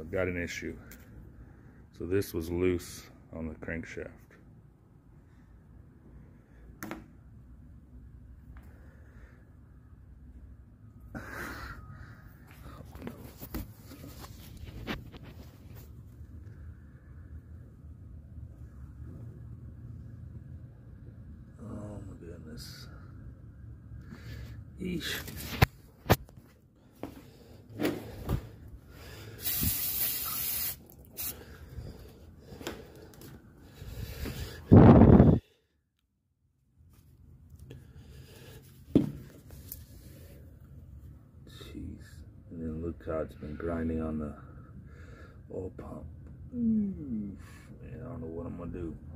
I've got an issue. So this was loose on the crankshaft. Oh my goodness. Eesh. And then look how it's been grinding on the oil pump. Man, I don't know what I'm gonna do.